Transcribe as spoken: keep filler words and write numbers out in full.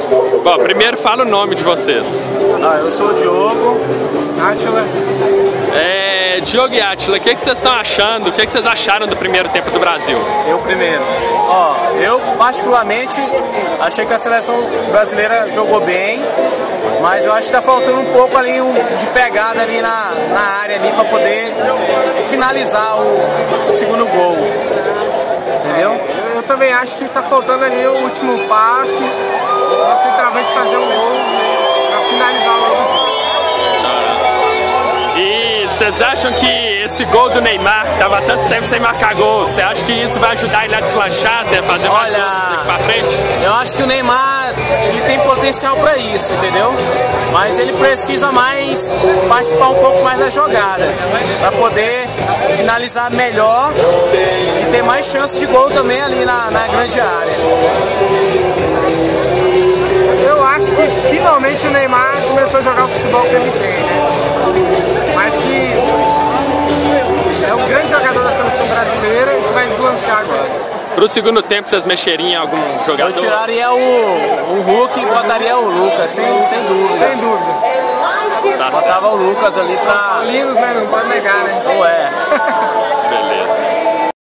Bom, primeiro fala o nome de vocês. Ah, eu sou o Diogo. Átila. É, Diogo e Átila, o que, que vocês estão achando? O que, que vocês acharam do primeiro tempo do Brasil? Eu primeiro. Ó, eu particularmente achei que a seleção brasileira jogou bem, mas eu acho que tá faltando um pouco ali um, de pegada ali na, na área ali para poder finalizar o, o segundo gol. Entendeu? Eu também acho que tá faltando ali o último passe, o centroavante fazer um gol para finalizar logo. E vocês acham que esse gol do Neymar, que tava há tanto tempo sem marcar gol, você acha que isso vai ajudar ele a deslanchar, até fazer mais Olha, gols daqui pra frente? Eu acho que o Neymar, ele tem potencial para isso, entendeu? Mas ele precisa mais participar um pouco mais das jogadas, para poder finalizar melhor e ter mais chance de gol também ali na, na grande área. Eu acho que finalmente o Neymar começou a jogar o futebol que ele tem, né? Mas que é um grande jogador da seleção brasileira e que vai deslanchar agora. Pro segundo tempo, vocês mexeriam em algum jogador? Eu tiraria o, o Hulk e botaria o Lucas, sem, sem dúvida. Sem dúvida. Tá Botava o Lucas ali pra... Lindos, né? Não pode negar, né? Ou é. Beleza.